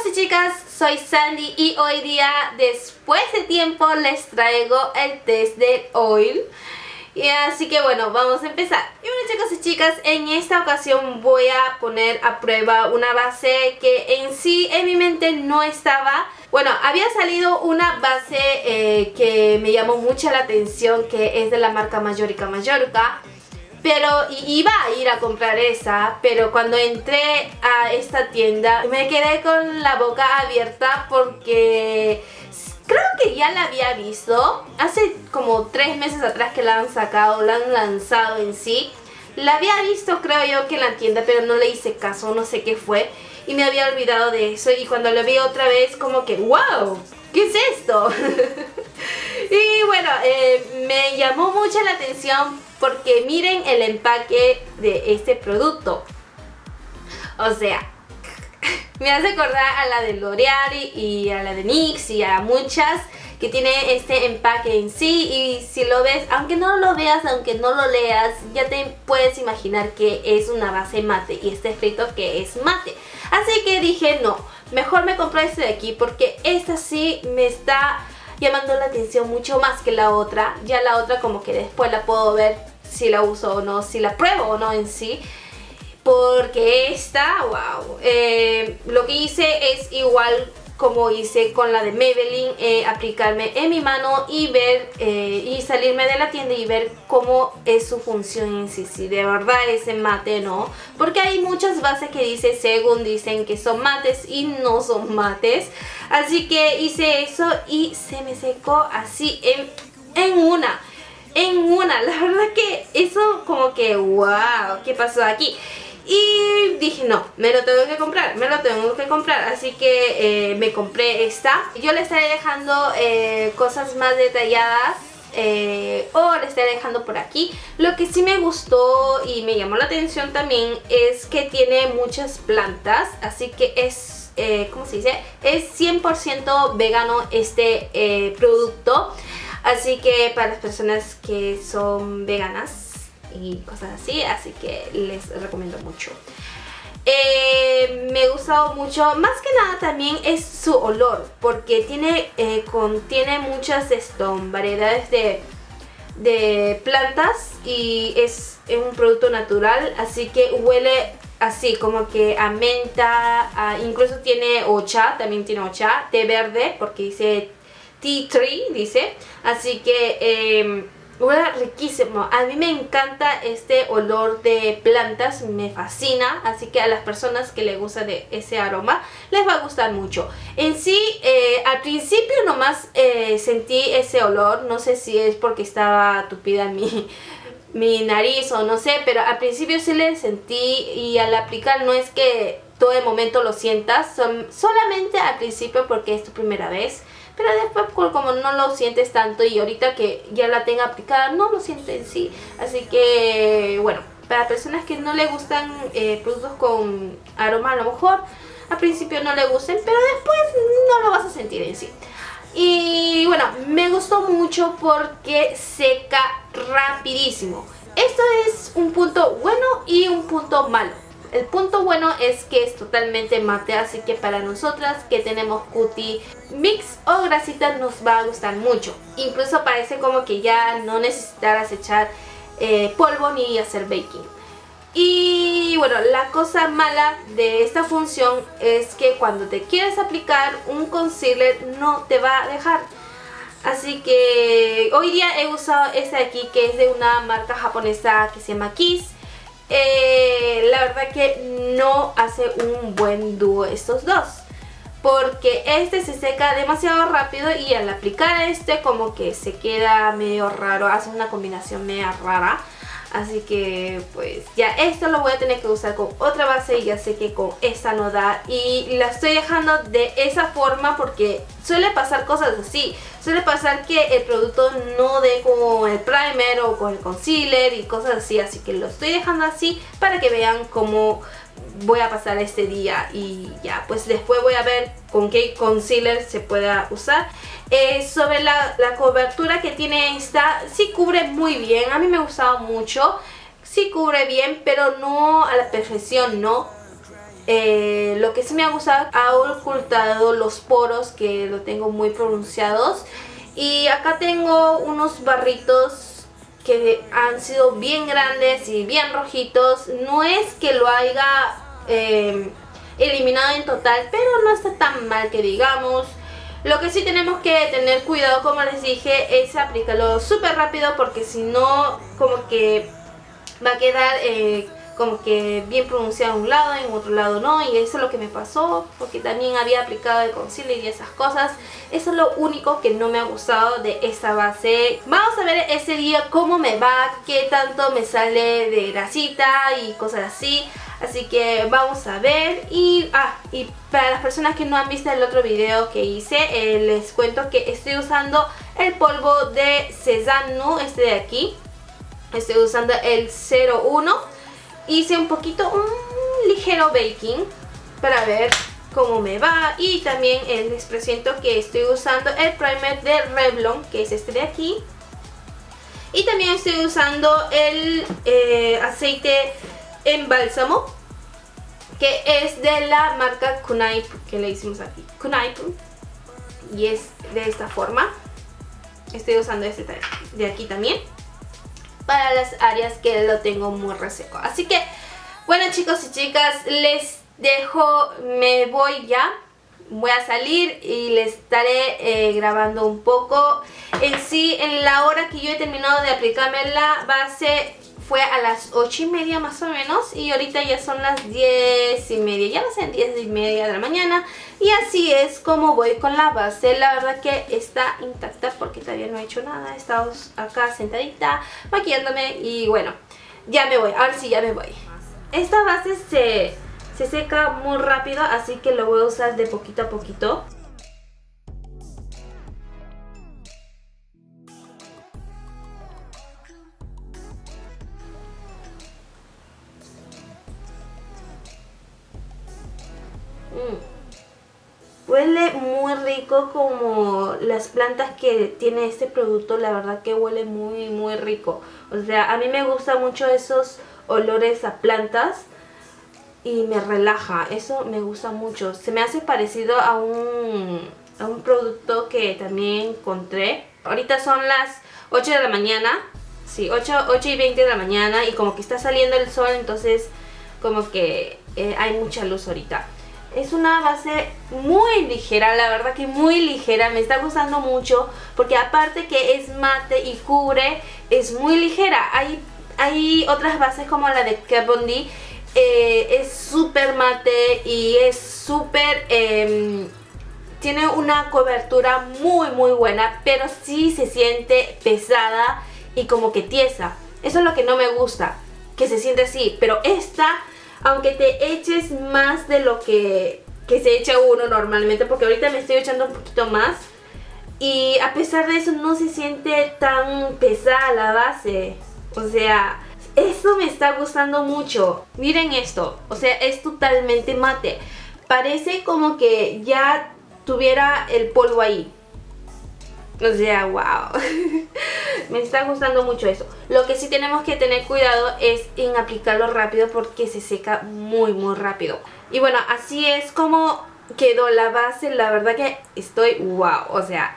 y chicas, soy Sandy y hoy día, después de tiempo, les traigo el test de oil. Y así que bueno, vamos a empezar. Y bueno, chicos y chicas, en esta ocasión voy a poner a prueba una base que en sí en mi mente no estaba. Bueno, había salido una base que me llamó mucho la atención, que es de la marca Mallorca Mallorca. Pero iba a ir a comprar esa, pero cuando entré a esta tienda me quedé con la boca abierta porque creo que ya la había visto hace como 3 meses atrás que la han sacado, la han lanzado en sí. La había visto, creo yo, que en la tienda, pero no le hice caso, no sé qué fue. Y me había olvidado de eso y cuando lo vi otra vez como que ¡wow! ¿Qué es esto? Y bueno, me llamó mucho la atención porque miren el empaque de este producto. O sea, me hace acordar a la de L'Oreal y a la de NYX y a muchas que tiene este empaque en sí. Y si lo ves, aunque no lo veas, aunque no lo leas, ya te puedes imaginar que es una base mate y está escrito que es mate. Así que dije no, mejor me compré este de aquí porque esta sí me está llamando la atención mucho más que la otra. Ya la otra como que después la puedo ver si la uso o no, si la pruebo o no en sí. Porque esta, wow, lo que hice es igual como hice con la de Maybelline, aplicarme en mi mano y ver y salirme de la tienda y ver cómo es su función en sí, si de verdad es mate, ¿no? Porque hay muchas bases que dicen que son mates y no son mates. Así que hice eso y se me secó así en una. La verdad que eso como que wow, ¿qué pasó aquí? Y dije no, me lo tengo que comprar, así que me compré esta. Yo le estaré dejando cosas más detalladas o le estaré dejando por aquí. Lo que sí me gustó y me llamó la atención también es que tiene muchas plantas, así que es, ¿cómo se dice? Es 100% vegano este producto. Así que para las personas que son veganas y cosas así, así que les recomiendo mucho. Me ha gustado mucho, más que nada también es su olor, porque contiene muchas variedades de plantas y es un producto natural, así que huele así como que a menta, incluso tiene ocha, también tiene ocha, té verde, porque dice tea tree, dice, así que huele riquísimo. A mí me encanta este olor de plantas, me fascina, así que a las personas que les gusta de ese aroma les va a gustar mucho. En sí, al principio nomás sentí ese olor, no sé si es porque estaba tupida mi nariz o no sé, pero al principio sí le sentí y al aplicar no es que todo el momento lo sientas, solamente al principio porque es tu primera vez. Pero después como no lo sientes tanto y ahorita que ya la tenga aplicada no lo siento en sí. Así que bueno, para personas que no le gustan productos con aroma, a lo mejor al principio no le gusten, pero después no lo vas a sentir en sí. Y bueno, me gustó mucho porque seca rapidísimo. Esto es un punto bueno y un punto malo. El punto bueno es que es totalmente mate, así que para nosotras que tenemos cutie mix o grasita nos va a gustar mucho. Incluso parece como que ya no necesitarás echar polvo ni hacer baking. Y bueno, la cosa mala de esta función es que cuando te quieres aplicar un concealer no te va a dejar. Así que hoy día he usado este de aquí, que es de una marca japonesa que se llama Kiss. La verdad que no hace un buen dúo estos dos, porque este se seca demasiado rápido y al aplicar este como que se queda medio raro, hace una combinación media rara. Así que pues ya esto lo voy a tener que usar con otra base y ya sé que con esta no da. Y la estoy dejando de esa forma porque suele pasar cosas así. Suele pasar que el producto no dé con el primer o con el concealer y cosas así. Así que lo estoy dejando así para que vean cómo voy a pasar este día. Y ya pues después voy a ver con qué concealer se pueda usar. Sobre la cobertura que tiene esta, sí cubre muy bien, a mí me ha gustado mucho, sí cubre bien, pero no a la perfección, no. Lo que sí me ha gustado, ha ocultado los poros que lo tengo muy pronunciados. Y acá tengo unos barritos que han sido bien grandes y bien rojitos. No es que lo haya eliminado en total, pero no está tan mal que digamos. Lo que sí tenemos que tener cuidado, como les dije, es aplicarlo súper rápido, porque si no, como que va a quedar como que bien pronunciado en un lado, en otro lado no. Y eso es lo que me pasó, porque también había aplicado el concealer y esas cosas. Eso es lo único que no me ha gustado de esta base. Vamos a ver ese día cómo me va, qué tanto me sale de grasita y cosas así. Así que vamos a ver. Y para las personas que no han visto el otro video que hice, les cuento que estoy usando el polvo de Cézanne, este de aquí. Estoy usando el 01. Hice un ligero baking para ver cómo me va. Y también les presento que estoy usando el primer de Revlon, que es este de aquí. Y también estoy usando el aceite en bálsamo, que es de la marca Kunaip, que le hicimos aquí, Kunaip, y es de esta forma. Estoy usando este de aquí también para las áreas que lo tengo muy reseco. Así que bueno, chicos y chicas, les dejo, me voy ya. Voy a salir y les estaré grabando un poco. En sí, en la hora que yo he terminado de aplicarme la base fue a las 8:30 más o menos. Y ahorita ya son las 10:30. Ya va a ser 10:30 de la mañana. Y así es como voy con la base. La verdad que está intacta porque todavía no he hecho nada. He estado acá sentadita, maquillándome. Y bueno, ya me voy. Ahora sí, ya me voy. Esta base se seca muy rápido, así que lo voy a usar de poquito a poquito. Huele muy rico, como las plantas que tiene este producto. La verdad que huele muy muy rico. O sea, a mí me gustan mucho esos olores a plantas y me relaja, eso me gusta mucho. Se me hace parecido a un producto que también encontré. Ahorita son las 8 de la mañana. Sí, 8:20 de la mañana. Y como que está saliendo el sol, entonces como que hay mucha luz ahorita. Es una base muy ligera, la verdad que muy ligera. Me está gustando mucho porque aparte que es mate y cubre, es muy ligera. Hay otras bases como la de Kat Von D. Es súper mate y es súper... tiene una cobertura muy muy buena, pero sí se siente pesada y como que tiesa. Eso es lo que no me gusta, que se siente así. Pero esta, aunque te eches más de lo que se echa uno normalmente, porque ahorita me estoy echando un poquito más, y a pesar de eso no se siente tan pesada la base. O sea, eso me está gustando mucho. Miren esto, o sea, es totalmente mate. Parece como que ya tuviera el polvo ahí. O sea, wow. Me está gustando mucho eso. Lo que sí tenemos que tener cuidado es en aplicarlo rápido, porque se seca muy muy rápido. Y bueno, así es como quedó la base. La verdad que estoy wow. O sea,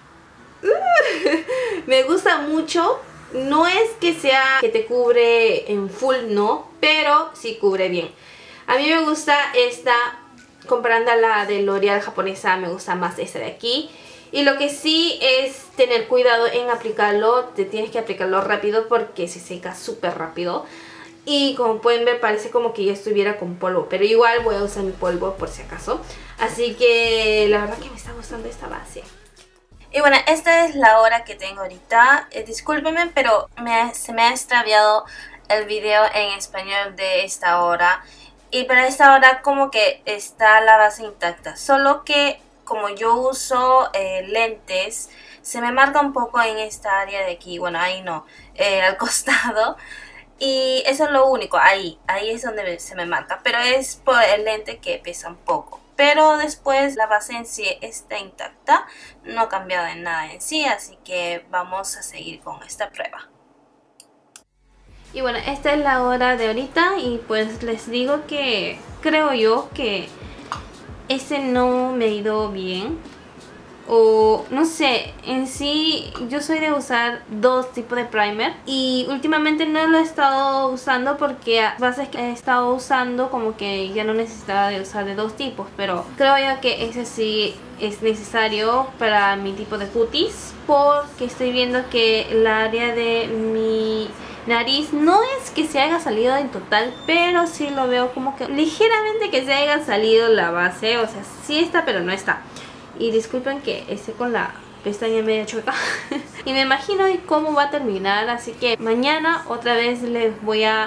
me gusta mucho. No es que sea que te cubre en full, no, pero sí cubre bien. A mí me gusta esta, comparando a la de L'Oreal japonesa, me gusta más esta de aquí. Y lo que sí es tener cuidado en aplicarlo. Te tienes que aplicarlo rápido porque se seca súper rápido. Y como pueden ver, parece como que ya estuviera con polvo, pero igual voy a usar mi polvo por si acaso. Así que la verdad que me está gustando esta base. Y bueno, esta es la hora que tengo ahorita. Discúlpenme, pero se me ha extraviado el video en español de esta hora. Y para esta hora como que está la base intacta. Solo que como yo uso lentes, se me marca un poco en esta área de aquí. Bueno, ahí no, al costado. Y eso es lo único, ahí es donde se me marca. Pero es por el lente que pesa un poco. Pero después la base en sí está intacta, no ha cambiado en nada en sí, así que vamos a seguir con esta prueba. Y bueno, esta es la hora de ahorita y pues les digo que creo yo que ese no me ha ido bien. O no sé, en sí yo soy de usar dos tipos de primer y últimamente no lo he estado usando porque a bases que he estado usando como que ya no necesitaba de usar de dos tipos, pero creo yo que ese sí es necesario para mi tipo de cutis porque estoy viendo que el área de mi nariz no es que se haya salido en total, pero sí lo veo como que ligeramente que se haya salido la base, o sea, sí está pero no está. Y disculpen que esté con la pestaña media chueca y me imagino cómo va a terminar, así que mañana otra vez les voy a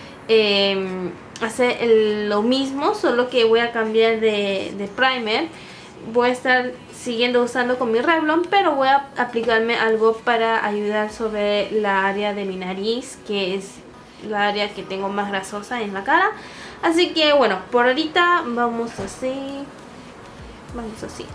hacer lo mismo, solo que voy a cambiar de primer. Voy a estar siguiendo usando con mi Revlon, pero voy a aplicarme algo para ayudar sobre la área de mi nariz, que es la área que tengo más grasosa en la cara. Así que bueno, por ahorita vamos así. Vamos así.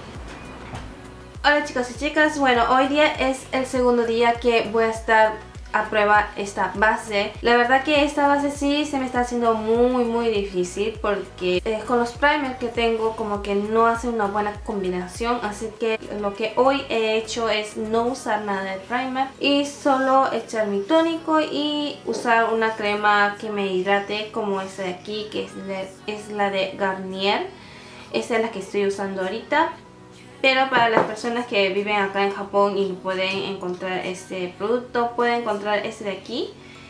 Hola chicos y chicas, bueno, hoy día es el segundo día que voy a estar a prueba esta base. La verdad que esta base sí se me está haciendo muy difícil porque con los primers que tengo como que no hace una buena combinación, así que lo que hoy he hecho es no usar nada de primer y solo echar mi tónico y usar una crema que me hidrate como esta de aquí, que es la de Garnier. Esta es la que estoy usando ahorita. Pero para las personas que viven acá en Japón y pueden encontrar este producto, pueden encontrar este de aquí.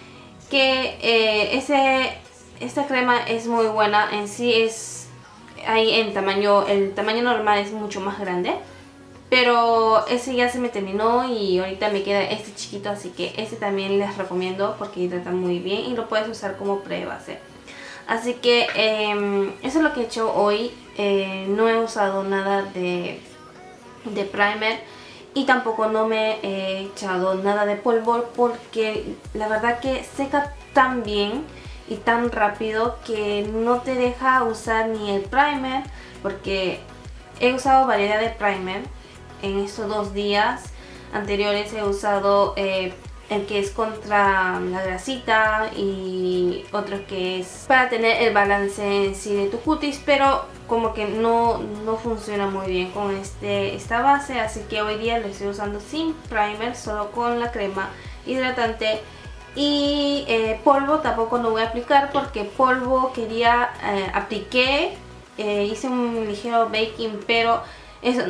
Que esta crema es muy buena. En sí es ahí en tamaño, el tamaño normal es mucho más grande. Pero ese ya se me terminó y ahorita me queda este chiquito. Así que este también les recomiendo porque hidrata muy bien y lo puedes usar como pre-base. Así que eso es lo que he hecho hoy. No he usado nada de primer y tampoco no me he echado nada de polvo porque la verdad que seca tan bien y tan rápido que no te deja usar ni el primer, porque he usado variedad de primer en estos 2 días anteriores. He usado el que es contra la grasita y otro que es para tener el balance en sí de tu cutis, pero como que no funciona muy bien con esta base, así que hoy día lo estoy usando sin primer, solo con la crema hidratante. Y polvo tampoco no voy a aplicar porque polvo apliqué, hice un ligero baking, pero eso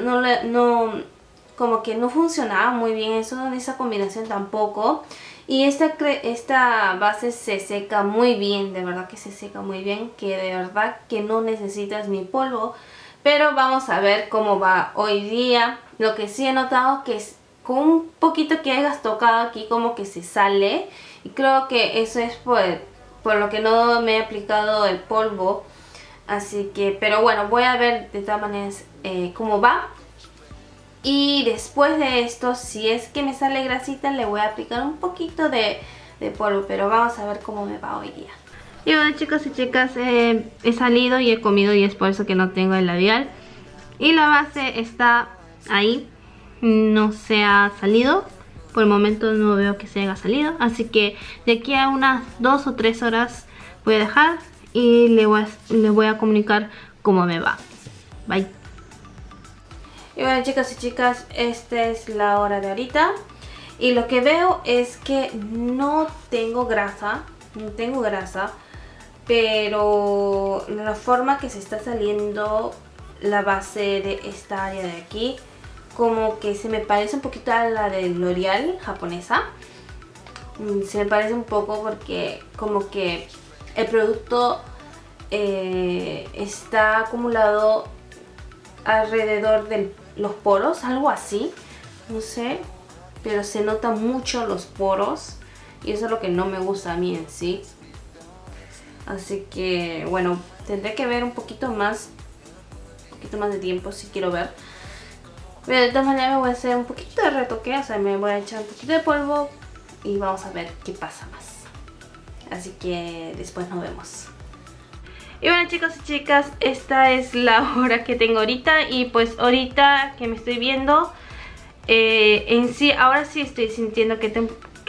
como que no funcionaba muy bien esa combinación tampoco. Y esta base se seca muy bien, de verdad que se seca muy bien, que de verdad que no necesitas mi polvo. Pero vamos a ver cómo va hoy día. Lo que sí he notado que es con un poquito que hayas tocado aquí como que se sale. Y creo que eso es por lo que no me he aplicado el polvo. Así que, pero bueno, voy a ver de todas maneras cómo va. Y después de esto, si es que me sale grasita, le voy a aplicar un poquito de polvo. Pero vamos a ver cómo me va hoy día. Y bueno chicos y chicas, he salido y he comido y es por eso que no tengo el labial. Y la base está ahí, no se ha salido. Por el momento no veo que se haya salido. Así que de aquí a unas 2 o 3 horas voy a dejar y le voy a comunicar cómo me va. Bye. Y bueno chicos y chicas, esta es la hora de ahorita. Y lo que veo es que no tengo grasa. Pero la forma que se está saliendo la base de esta área de aquí, como que se me parece un poquito a la de L'Oreal japonesa. Se me parece un poco porque como que el producto está acumulado alrededor de los poros, algo así, no sé, pero se notan mucho los poros y eso es lo que no me gusta a mí en sí. Así que bueno, tendré que ver un poquito más de tiempo si quiero ver. Pero de todas maneras me voy a hacer un poquito de retoque, o sea, me voy a echar un poquito de polvo y vamos a ver qué pasa más. Así que después nos vemos. Y bueno chicos y chicas, esta es la hora que tengo ahorita. Y pues ahorita que me estoy viendo, en sí, ahora sí estoy sintiendo que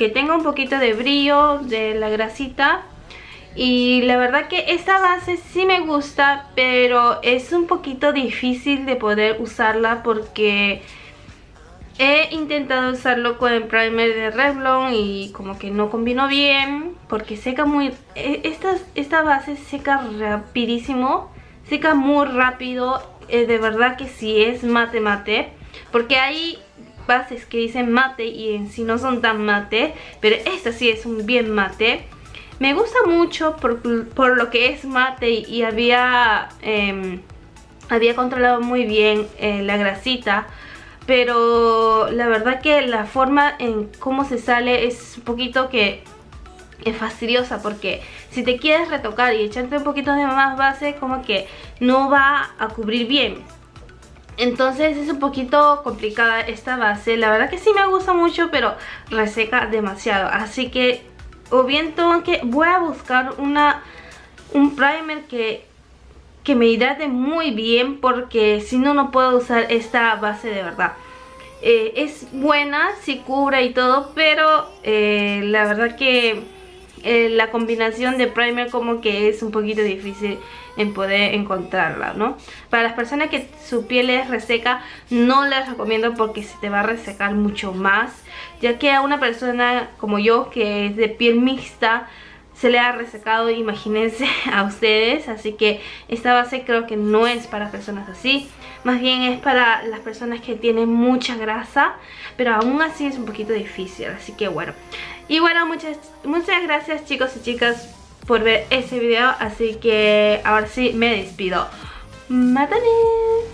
que tenga un poquito de brillo de la grasita. Y la verdad que esta base sí me gusta, pero es un poquito difícil de poder usarla porque he intentado usarlo con el primer de Revlon y como que no combinó bien porque seca muy... Esta base seca rapidísimo, seca muy rápido, de verdad que sí es mate, porque hay bases que dicen mate y en sí no son tan mate, pero esta sí es un bien mate. Me gusta mucho por lo que es mate y había controlado muy bien la grasita. Pero la verdad que la forma en cómo se sale es un poquito que es fastidiosa, porque si te quieres retocar y echarte un poquito de más base, como que no va a cubrir bien. Entonces es un poquito complicada esta base. La verdad que sí me gusta mucho, pero reseca demasiado. Así que o bien tengo que voy a buscar un primer que me hidrate muy bien, porque si no, no puedo usar esta base de verdad. Es buena, sí cubre y todo, pero la verdad que la combinación de primer como que es un poquito difícil en poder encontrarla, ¿no? Para las personas que su piel es reseca, no les recomiendo porque se te va a resecar mucho más, ya que a una persona como yo que es de piel mixta se le ha resecado, imagínense a ustedes. Así que esta base creo que no es para personas así, más bien es para las personas que tienen mucha grasa, pero aún así es un poquito difícil. Así que bueno, y bueno, muchas gracias chicos y chicas por ver este video. Así que ahora sí me despido. ¡Matanes!